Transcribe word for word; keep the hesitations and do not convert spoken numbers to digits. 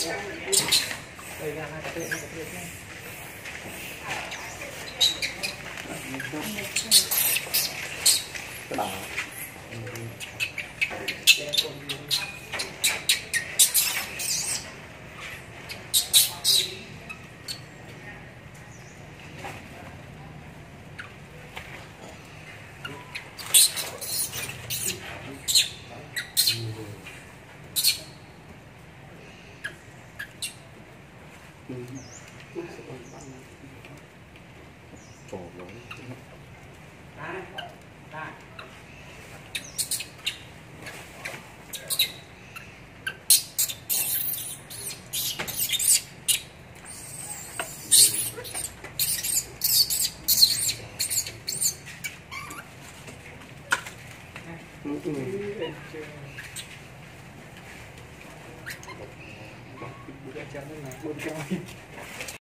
đây ra hai cái tệ hai cái tệ nhé. Cái đỏ. Trổ lắm. Ừ, ừ. Bukan jangan nak, bukan.